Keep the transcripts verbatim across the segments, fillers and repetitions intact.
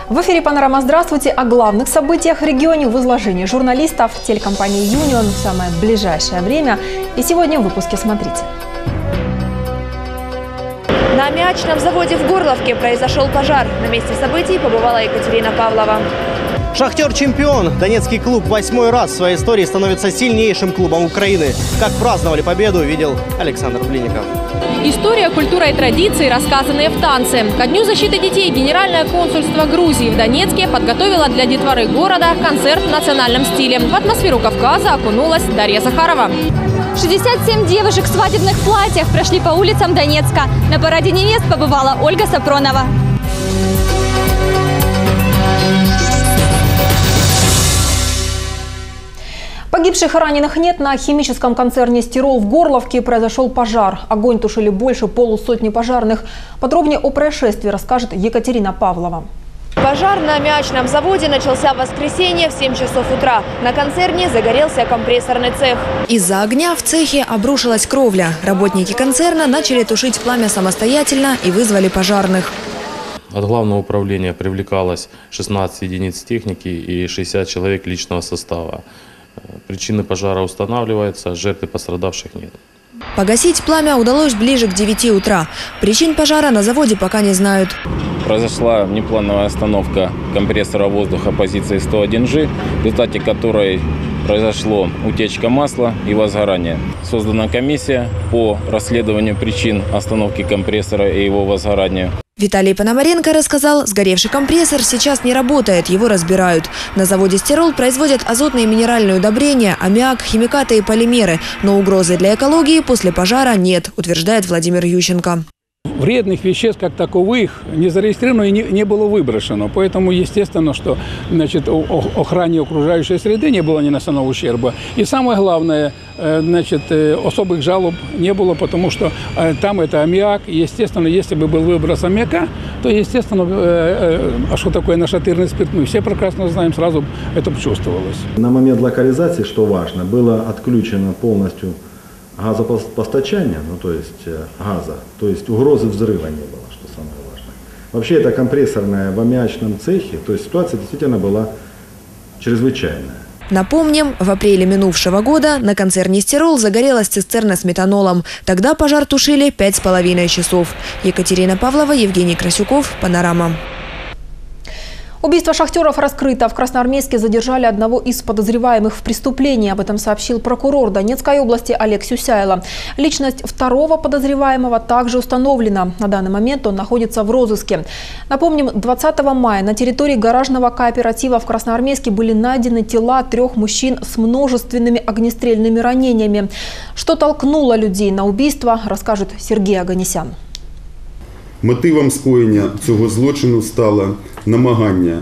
В эфире «Панорама». Здравствуйте. О главных событиях в регионе в изложении журналистов телекомпании «Юнион» в самое ближайшее время. И сегодня в выпуске смотрите. На аммиачном заводе в Горловке произошел пожар. На месте событий побывала Екатерина Павлова. «Шахтер» чемпион. Донецкий клуб восьмой раз в своей истории становится сильнейшим клубом Украины. Как праздновали победу, видел Александр Блинников. История, культура и традиции, рассказанные в танце. Ко Дню защиты детей Генеральное консульство Грузии в Донецке подготовило для детворы города концерт в национальном стиле. В атмосферу Кавказа окунулась Дарья Захарова. шестьдесят семь девушек в свадебных платьях прошли по улицам Донецка. На параде невест побывала Ольга Сапронова. Погибших и раненых нет. На химическом концерне «Стирол» в Горловке произошел пожар. Огонь тушили больше полусотни пожарных. Подробнее о происшествии расскажет Екатерина Павлова. Пожар на аммиачном заводе начался в воскресенье в семь часов утра. На концерне загорелся компрессорный цех. Из-за огня в цехе обрушилась кровля. Работники концерна начали тушить пламя самостоятельно и вызвали пожарных. От главного управления привлекалось шестнадцать единиц техники и шестьдесят человек личного состава. Причины пожара устанавливаются, жертв и пострадавших нет. Погасить пламя удалось ближе к девяти утра. Причин пожара на заводе пока не знают. Произошла внеплановая остановка компрессора воздуха позиции сто один джи, в результате которой произошло утечка масла и возгорание. Создана комиссия по расследованию причин остановки компрессора и его возгорания. Виталий Пономаренко рассказал, сгоревший компрессор сейчас не работает, его разбирают. На заводе «Стирол» производят азотные и минеральные удобрения, аммиак, химикаты и полимеры. Но угрозы для экологии после пожара нет, утверждает Владимир Ющенко. Вредных веществ как таковых не зарегистрировано и не, не было выброшено. Поэтому естественно, что значит, охране окружающей среды не было нанесено ущерба. И самое главное, значит, особых жалоб не было, потому что там это аммиак. И, естественно, если бы был выброс аммиака, то, естественно, а что такое нашатырный спирт, мы все прекрасно знаем, сразу это чувствовалось. На момент локализации, что важно, было отключено полностью газопостачание, ну то есть газа, то есть угрозы взрыва не было, что самое важное. Вообще это компрессорная в аммиачном цехе, то есть ситуация действительно была чрезвычайная. Напомним, в апреле минувшего года на концерне «Стирол» загорелась цистерна с метанолом. Тогда пожар тушили пять с половиной часов. Екатерина Павлова, Евгений Красюков, «Панорама». Убийство шахтеров раскрыто. В Красноармейске задержали одного из подозреваемых в преступлении. Об этом сообщил прокурор Донецкой области Олег Сюсяйло. Личность второго подозреваемого также установлена. На данный момент он находится в розыске. Напомним, двадцатого мая на территории гаражного кооператива в Красноармейске были найдены тела трех мужчин с множественными огнестрельными ранениями. Что толкнуло людей на убийство, расскажет Сергей Оганесян. Мотивом скоєння цього злочину стало намагання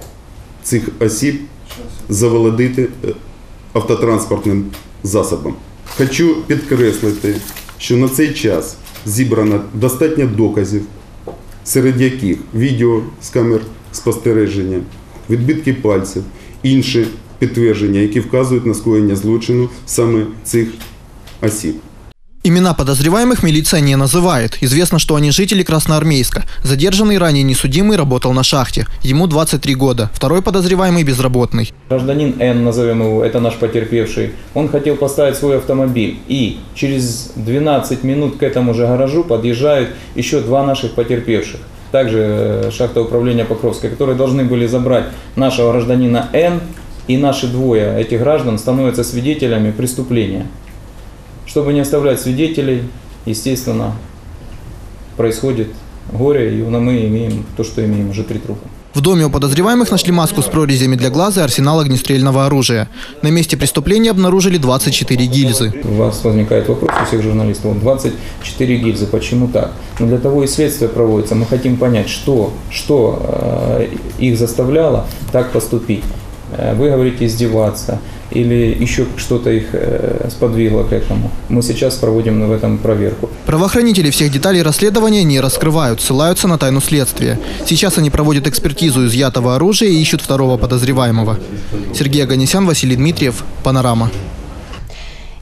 цих осіб заволодіти автотранспортним засобом. Хочу підкреслити, що на цей час зібрано достатньо доказів, серед яких відео з камер спостереження, відбитки пальців, інші підтвердження, які вказують на скоєння злочину саме цих осіб. Имена подозреваемых милиция не называет. Известно, что они жители Красноармейска. Задержанный ранее несудимый работал на шахте. Ему двадцать три года. Второй подозреваемый безработный. Гражданин Н, назовем его, это наш потерпевший. Он хотел поставить свой автомобиль. И через двенадцать минут к этому же гаражу подъезжают еще два наших потерпевших. Также шахта управления Покровской, которые должны были забрать нашего гражданина Н. И наши двое этих граждан становятся свидетелями преступления. Чтобы не оставлять свидетелей, естественно, происходит горе, и мы имеем то, что имеем, уже три трупа. В доме у подозреваемых нашли маску с прорезями для глаза и арсенал огнестрельного оружия. На месте преступления обнаружили двадцать четыре гильзы. У вас возникает вопрос у всех журналистов. двадцать четыре гильзы. Почему так? Но для того и следствие проводится. Мы хотим понять, что, что э, их заставляло так поступить. Вы говорите издеваться или еще что-то их э, сподвигло к этому. Мы сейчас проводим в этом проверку. Правоохранители всех деталей расследования не раскрывают, ссылаются на тайну следствия. Сейчас они проводят экспертизу изъятого оружия и ищут второго подозреваемого. Сергей Оганесян, Василий Дмитриев, «Панорама».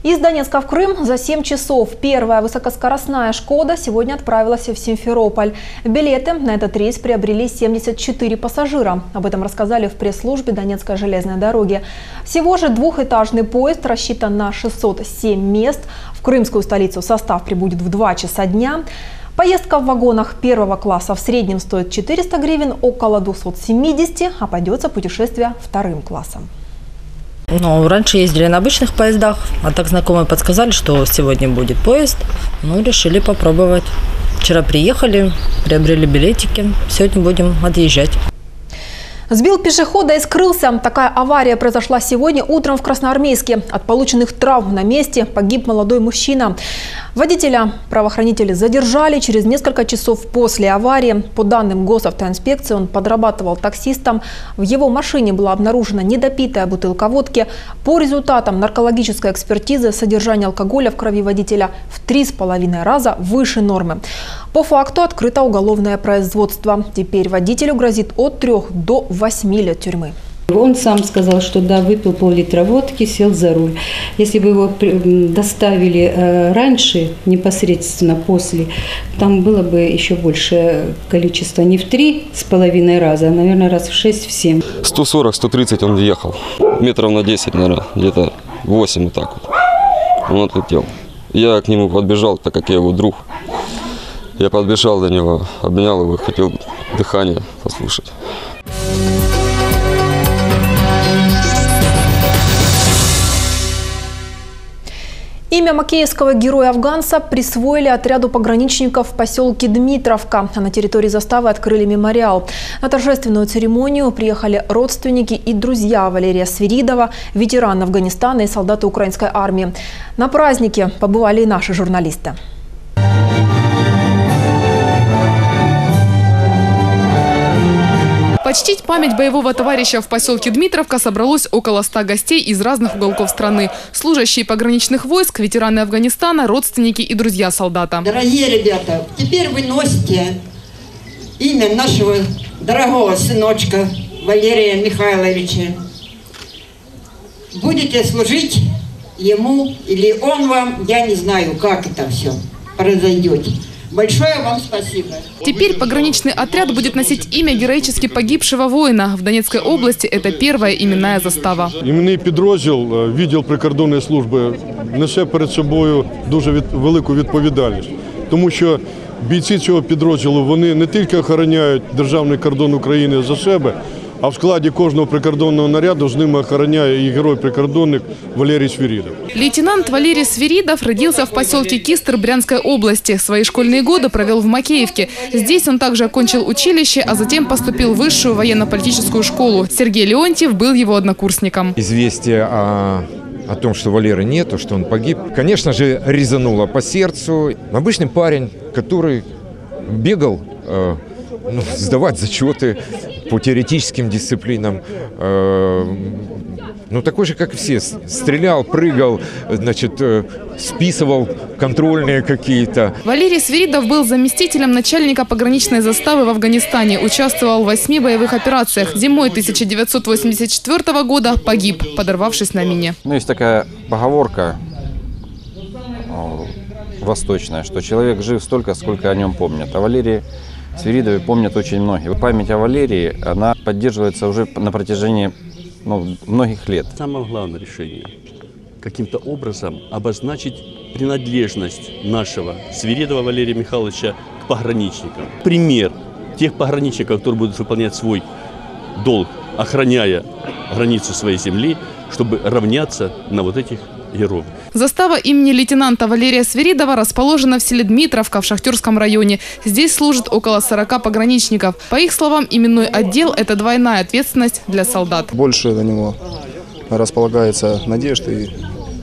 Из Донецка в Крым за семь часов. Первая высокоскоростная «Шкода» сегодня отправилась в Симферополь. Билеты на этот рейс приобрели семьдесят четыре пассажира. Об этом рассказали в пресс-службе Донецкой железной дороги. Всего же двухэтажный поезд рассчитан на шестьсот семь мест. В крымскую столицу состав прибудет в два часа дня. Поездка в вагонах первого класса в среднем стоит четыреста гривен, около двухсот семидесяти, обойдется путешествие вторым классом. Ну, раньше ездили на обычных поездах, а так знакомые подсказали, что сегодня будет поезд. Ну, решили попробовать. Вчера приехали, приобрели билетики, сегодня будем отъезжать. Сбил пешехода и скрылся. Такая авария произошла сегодня утром в Красноармейске. От полученных травм на месте погиб молодой мужчина. Водителя правоохранители задержали через несколько часов после аварии. По данным госавтоинспекции, он подрабатывал таксистом. В его машине была обнаружена недопитая бутылка водки. По результатам наркологической экспертизы содержание алкоголя в крови водителя в три с половиной раза выше нормы. По факту открыто уголовное производство. Теперь водителю грозит от трех до восьми лет тюрьмы. Он сам сказал, что да, выпил пол-литра водки, сел за руль. Если бы его доставили раньше, непосредственно после, там было бы еще большее количество. Не в три с половиной раза, а, наверное, раз в шесть, в семь. сто сорок - сто тридцать он ехал. Метров на десять, наверное, где-то восемь вот так вот. Он отлетел. Я к нему подбежал, так как я его друг. Я подбежал до него, обнял его, хотел дыхание послушать. Имя макеевского героя-афганца присвоили отряду пограничников в поселке Дмитровка. А на территории заставы открыли мемориал. На торжественную церемонию приехали родственники и друзья Валерия Свиридова, ветеран Афганистана и солдаты украинской армии. На празднике побывали и наши журналисты. Почтить память боевого товарища в поселке Дмитровка собралось около ста гостей из разных уголков страны. Служащие пограничных войск, ветераны Афганистана, родственники и друзья солдата. Дорогие ребята, теперь вы носите имя нашего дорогого сыночка Валерия Михайловича. Будете служить ему или он вам, я не знаю, как это все произойдет. Большое вам спасибо. Теперь пограничный отряд будет носить имя героически погибшего воина. В Донецкой области это первая именная застава. Іменний підрозділ відділ прикордонної служби несе перед собою дуже від, велику відповідальність. Тому що бійці цього підрозділу, вони не тільки охороняють державний кордон України за себе, а в складі кожного прикордонного наряду з ними охороняє і герой-прикордонник Валерий Свиридов. Лейтенант Валерий Свиридов родился в поселке Кистер Брянской области. Свои школьные годы провел в Макеевке. Здесь он также окончил училище, а затем поступил в высшую военно-политическую школу. Сергей Леонтьев был его однокурсником. Известие о, о том, что Валеры нету, что он погиб, конечно же, резануло по сердцу. Обычный парень, который бегал, э, ну, сдавать зачеты по теоретическим дисциплинам, э, ну такой же, как и все, стрелял, прыгал, значит, э, списывал контрольные какие-то. Валерий Свиридов был заместителем начальника пограничной заставы в Афганистане, участвовал в восьми боевых операциях. Зимой тысяча девятьсот восемьдесят четвёртого года погиб, подорвавшись на мине. Ну, есть такая поговорка восточная, что человек жив столько, сколько о нем помнят. А Валерий Свиридове помнят очень многие. Память о Валерии, она поддерживается уже на протяжении ну, многих лет. Самое главное решение – каким-то образом обозначить принадлежность нашего Свиридова Валерия Михайловича к пограничникам. Пример тех пограничников, которые будут выполнять свой долг, охраняя границу своей земли, чтобы равняться на вот этих героев. Застава имени лейтенанта Валерия Свиридова расположена в селе Дмитровка в Шахтерском районе. Здесь служит около сорока пограничников. По их словам, именной отдел – это двойная ответственность для солдат. Больше на него располагается надежда и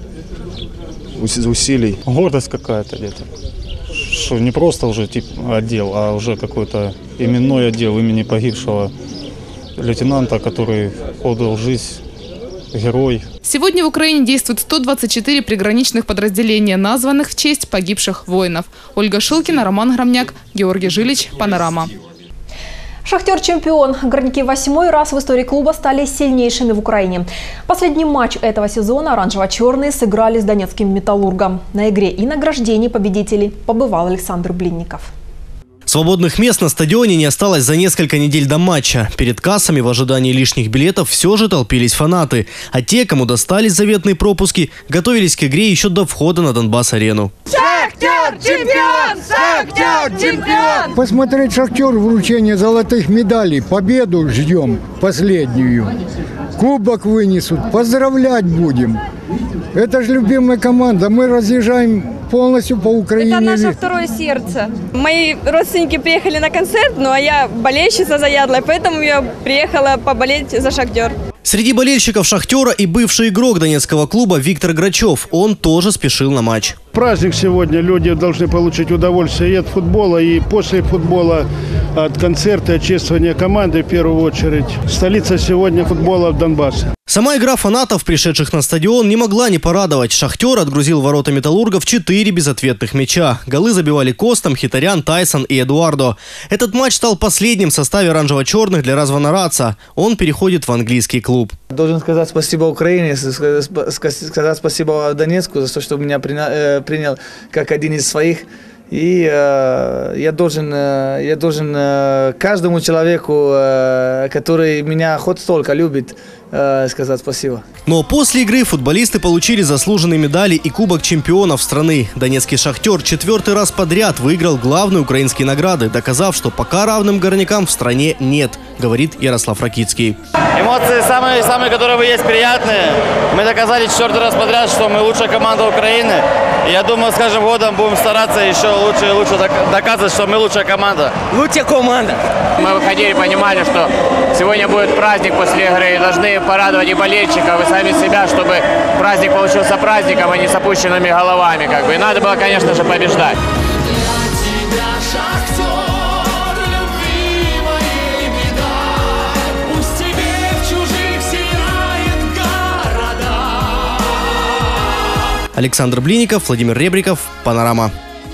усилий. Гордость какая-то где-то. Что не просто уже тип отдел, а уже какой-то именной отдел имени погибшего лейтенанта, который отдал жизнь. Герой. Сегодня в Украине действует сто двадцать четыре приграничных подразделения, названных в честь погибших воинов. Ольга Шилкина, Роман Громняк, Георгий Жилич, Панорама. Шахтер чемпион. Горняки восьмой раз в истории клуба стали сильнейшими в Украине. Последний матч этого сезона оранжево-черные сыграли с донецким «Металлургом». На игре и награждении победителей побывал Александр Блинников. Свободных мест на стадионе не осталось за несколько недель до матча. Перед кассами в ожидании лишних билетов все же толпились фанаты. А те, кому достались заветные пропуски, готовились к игре еще до входа на Донбасс-арену. Шахтер чемпион! Шахтер чемпион! Посмотреть «Шахтер», вручение золотых медалей, победу ждем последнюю. Кубок вынесут, поздравлять будем. Это же любимая команда, мы разъезжаем полностью по Украине. Это наше второе сердце. Мои родственники приехали на концерт, ну а я болельщица заядлая, поэтому я приехала поболеть за «Шахтер». Среди болельщиков «Шахтера» и бывший игрок донецкого клуба Виктор Грачев. Он тоже спешил на матч. Праздник сегодня, люди должны получить удовольствие и от футбола, и после футбола, от концерта, от чествования команды в первую очередь. Столица сегодня футбола в Донбассе. Сама игра фанатов, пришедших на стадион, не могла не порадовать. «Шахтер» отгрузил ворота «Металлургов» четыре безответных мяча. Голы забивали Костом, Хитарян, Тайсон и Эдуардо. Этот матч стал последним в составе оранжево-черных для Развана Раца. Он переходит в английский клуб. Должен сказать спасибо Украине, сказать спасибо Донецку за то, что меня принял как один из своих. И э, я должен, э, я должен э, каждому человеку, э, который меня хоть столько любит, э, сказать спасибо. Но после игры футболисты получили заслуженные медали и Кубок чемпионов страны. Донецкий «Шахтер» четвертый раз подряд выиграл главные украинские награды, доказав, что пока равным горнякам в стране нет, говорит Ярослав Ракицкий. Эмоции самые, самые, которые есть, приятные. Мы доказали четвертый раз подряд, что мы лучшая команда Украины. И я думаю, с каждым годом будем стараться еще лучше и лучше доказывать, что мы лучшая команда. Лучшая команда. Мы выходили и понимали, что сегодня будет праздник после игры. И должны порадовать и болельщиков, и сами себя, чтобы праздник получился праздником, а не с опущенными головами. Как бы. И надо было, конечно же, побеждать. Александр Блинников, Владимир Ребриков, «Панорама».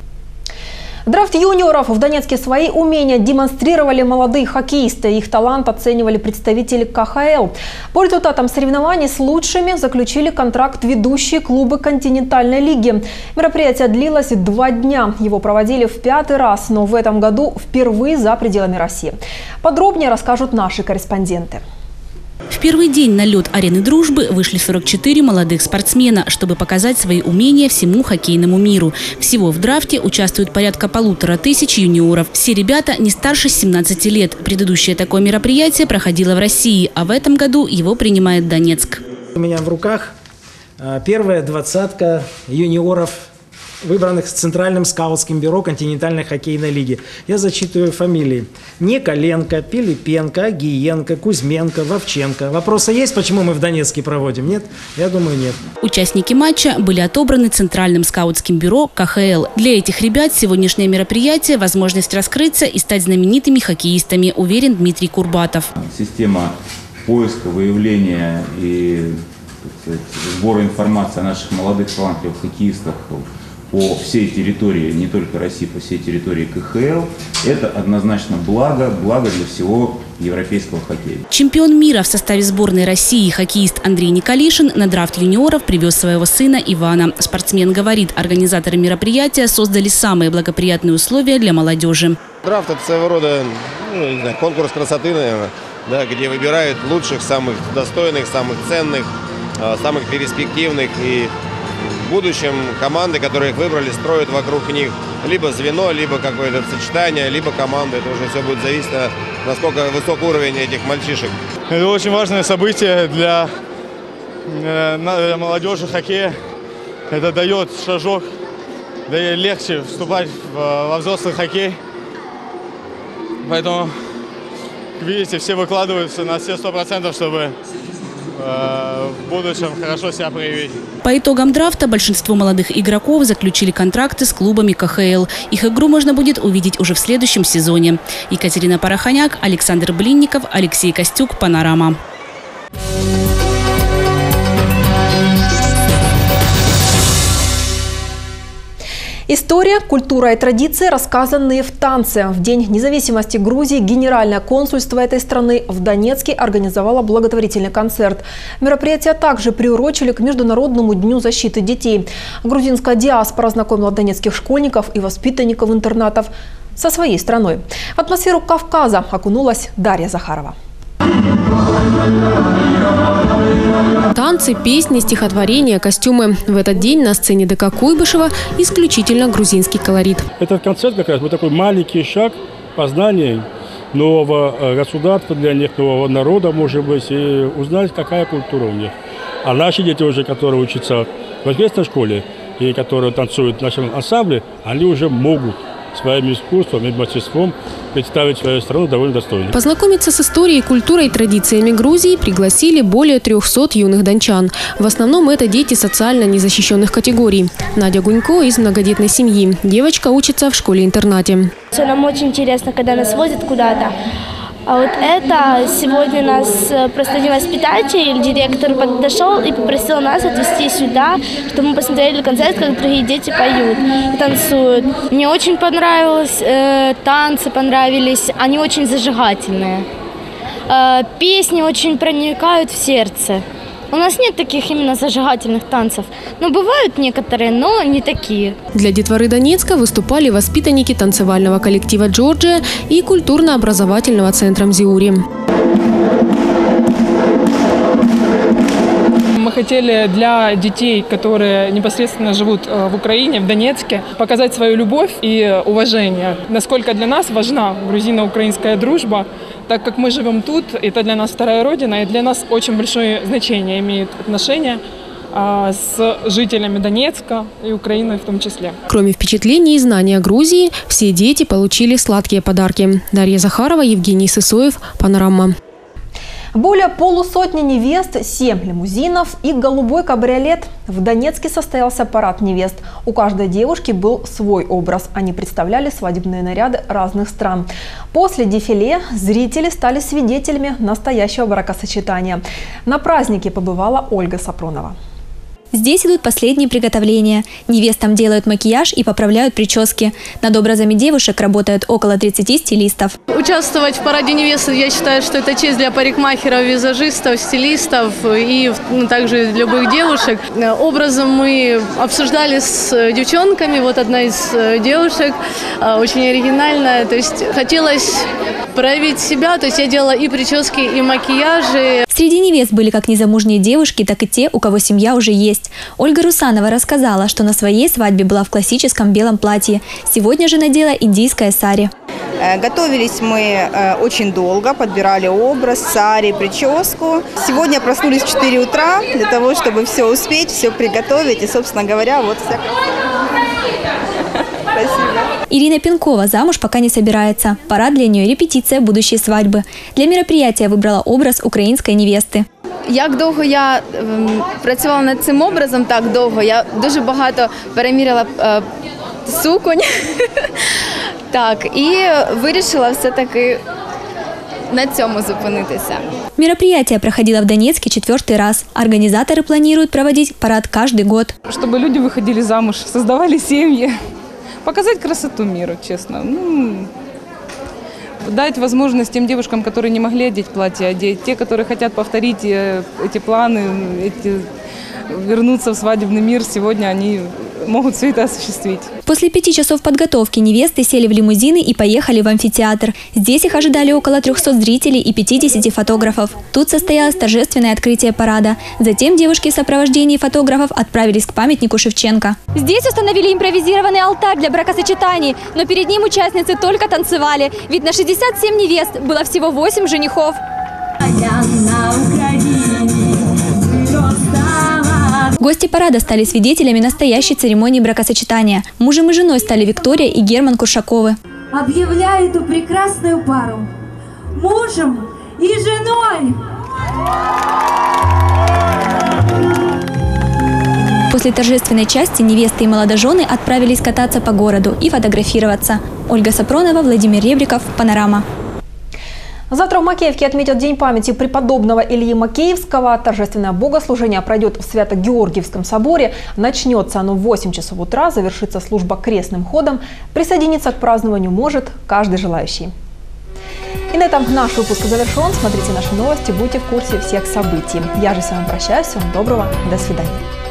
Драфт юниоров в Донецке свои умения демонстрировали молодые хоккеисты. Их талант оценивали представители ка ха эл. По результатам соревнований с лучшими заключили контракт ведущие клубы континентальной лиги. Мероприятие длилось два дня. Его проводили в пятый раз, но в этом году впервые за пределами России. Подробнее расскажут наши корреспонденты. В первый день на лед арены «Дружбы» вышли сорок четыре молодых спортсмена, чтобы показать свои умения всему хоккейному миру. Всего в драфте участвуют порядка полутора тысяч юниоров. Все ребята не старше семнадцати лет. Предыдущее такое мероприятие проходило в России, а в этом году его принимает Донецк. У меня в руках первая двадцатка юниоров, выбранных Центральным скаутским бюро континентальной хоккейной лиги. Я зачитываю фамилии. Николенко, Пилипенко, Агиенко, Кузьменко, Вовченко. Вопросы есть, почему мы в Донецке проводим? Нет? Я думаю, нет. Участники матча были отобраны Центральным скаутским бюро ка ха эл. Для этих ребят сегодняшнее мероприятие – возможность раскрыться и стать знаменитыми хоккеистами, уверен Дмитрий Курбатов. Система поиска, выявления и, так сказать, сбора информации о наших молодых талантливых хоккеистах по всей территории, не только России, по всей территории ка ха эл, это однозначно благо, благо для всего европейского хоккея. Чемпион мира в составе сборной России хоккеист Андрей Николишин на драфт юниоров привез своего сына Ивана. Спортсмен говорит, организаторы мероприятия создали самые благоприятные условия для молодежи. Драфт – это своего рода, ну, не знаю, конкурс красоты, наверное, да, где выбирают лучших, самых достойных, самых ценных, самых перспективных, и в будущем команды, которые их выбрали, строят вокруг них либо звено, либо какое-то сочетание, либо команда. Это уже все будет зависеть, насколько высок уровень этих мальчишек. Это очень важное событие для, для молодежи хоккея. Это дает шажок, дает легче вступать во взрослый хоккей. Поэтому, видите, все выкладываются на все сто процентов, чтобы в будущем хорошо себя проявить. По итогам драфта большинство молодых игроков заключили контракты с клубами ка ха эл. Их игру можно будет увидеть уже в следующем сезоне. Екатерина Порохоняк, Александр Блинников, Алексей Костюк, «Панорама». История, культура и традиции, рассказанные в танце. В День независимости Грузии Генеральное консульство этой страны в Донецке организовало благотворительный концерт. Мероприятие также приурочили к Международному дню защиты детей. Грузинская диаспора знакомила донецких школьников и воспитанников интернатов со своей страной. В атмосферу Кавказа окунулась Дарья Захарова. Танцы, песни, стихотворения, костюмы. В этот день на сцене ДК Куйбышева исключительно грузинский колорит. Этот концерт как раз вот такой маленький шаг познания нового государства для них, нового народа, может быть, и узнать, какая культура у них. А наши дети уже, которые учатся в воскресной школе и которые танцуют в нашем ансамбле, они уже могут своим искусством и мастерством представить свою страну довольно достойно. Познакомиться с историей, культурой и традициями Грузии пригласили более трёхсот юных дончан. В основном это дети социально незащищенных категорий. Надя Гунько из многодетной семьи. Девочка учится в школе-интернате. Нам очень интересно, когда нас возят куда-то. А вот это сегодня нас просто не воспитатель, директор подошел и попросил нас отвезти сюда, чтобы мы посмотрели концерт, как другие дети поют и танцуют. Мне очень понравилось, э, танцы понравились, они очень зажигательные. Э, песни очень проникают в сердце. У нас нет таких именно зажигательных танцев. Но бывают некоторые, но не такие. Для детворы Донецка выступали воспитанники танцевального коллектива «Джорджия» и культурно-образовательного центра «Мзиури». Мы хотели для детей, которые непосредственно живут в Украине, в Донецке, показать свою любовь и уважение. Насколько для нас важна грузино-украинская дружба, так как мы живем тут, это для нас вторая родина, и для нас очень большое значение имеет отношения с жителями Донецка и Украины в том числе. Кроме впечатлений и знаний о Грузии, все дети получили сладкие подарки. Дарья Захарова, Евгений Сысоев, «Панорама». Более полусотни невест, семь лимузинов и голубой кабриолет. В Донецке состоялся парад невест. У каждой девушки был свой образ. Они представляли свадебные наряды разных стран. После дефиле зрители стали свидетелями настоящего бракосочетания. На празднике побывала Ольга Сапронова. Здесь идут последние приготовления. Невестам делают макияж и поправляют прически. Над образами девушек работают около тридцати стилистов. Участвовать в параде невесты, я считаю, что это честь для парикмахеров, визажистов, стилистов и ну, также любых девушек. Образом мы обсуждали с девчонками. Вот одна из девушек, очень оригинальная. То есть хотелось проявить себя. То есть я делала и прически, и макияжи. Среди невест были как незамужние девушки, так и те, у кого семья уже есть. Ольга Русанова рассказала, что на своей свадьбе была в классическом белом платье. Сегодня же надела индийское сари. Готовились мы очень долго, подбирали образ, сари, прическу. Сегодня проснулись в четыре утра для того, чтобы все успеть, все приготовить. И, собственно говоря, вот вся Спасибо. Ирина Пенкова замуж пока не собирается. Парад для нее – репетиция будущей свадьбы. Для мероприятия выбрала образ украинской невесты. Як довго я ем, працювала над цим образом, так довго. Я дуже багато переміряла е, суконь. Так, і вирішила все-таки на цьому зупинитися. Мероприятие проходило в Донецке четвертый раз. Организаторы планируют проводить парад каждый год. Чтобы люди выходили замуж, создавали семьи, показать красоту миру, честно. Ну, дать возможность тем девушкам, которые не могли одеть платье, одеть. Те, которые хотят повторить эти планы, эти, вернуться в свадебный мир, сегодня они могут все это осуществить. После пяти часов подготовки невесты сели в лимузины и поехали в амфитеатр. Здесь их ожидали около трёхсот зрителей и пятидесяти фотографов. Тут состоялось торжественное открытие парада. Затем девушки в сопровождении фотографов отправились к памятнику Шевченко. Здесь установили импровизированный алтарь для бракосочетаний, но перед ним участницы только танцевали. Ведь на шестьдесят семь невест было всего восемь женихов. Гости парада стали свидетелями настоящей церемонии бракосочетания. Мужем и женой стали Виктория и Герман Куршаковы. Объявляю эту прекрасную пару мужем и женой. После торжественной части невесты и молодожены отправились кататься по городу и фотографироваться. Ольга Сапронова, Владимир Ребриков, «Панорама». Завтра в Макеевке отметят День памяти преподобного Ильи Макеевского. Торжественное богослужение пройдет в Свято-Георгиевском соборе. Начнется оно в восемь часов утра, завершится служба крестным ходом. Присоединиться к празднованию может каждый желающий. И на этом наш выпуск завершен. Смотрите наши новости, будьте в курсе всех событий. Я же с вами прощаюсь. Всего доброго. До свидания.